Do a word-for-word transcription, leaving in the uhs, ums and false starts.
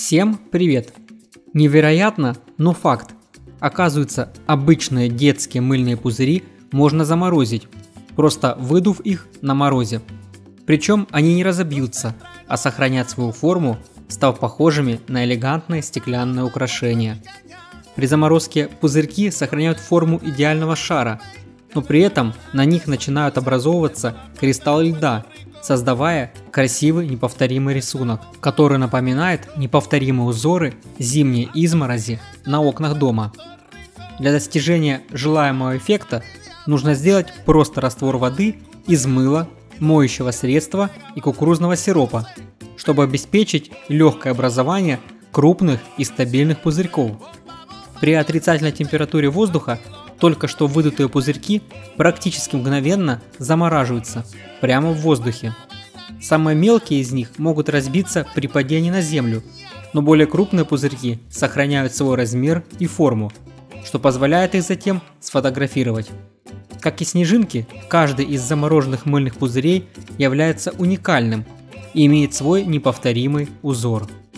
Всем привет! Невероятно, но факт. Оказывается, обычные детские мыльные пузыри можно заморозить, просто выдув их на морозе. Причем они не разобьются, а сохранят свою форму, став похожими на элегантные стеклянные украшения. При заморозке пузырьки сохраняют форму идеального шара, но при этом на них начинают образовываться кристаллы льда, создавая красивый неповторимый рисунок, который напоминает неповторимые узоры зимней изморози на окнах дома. Для достижения желаемого эффекта нужно сделать просто раствор воды из мыла, моющего средства и кукурузного сиропа, чтобы обеспечить легкое образование крупных и стабильных пузырьков. При отрицательной температуре воздуха только что выдутые пузырьки практически мгновенно замораживаются прямо в воздухе. Самые мелкие из них могут разбиться при падении на землю, но более крупные пузырьки сохраняют свой размер и форму, что позволяет их затем сфотографировать. Как и снежинки, каждый из замороженных мыльных пузырей является уникальным и имеет свой неповторимый узор.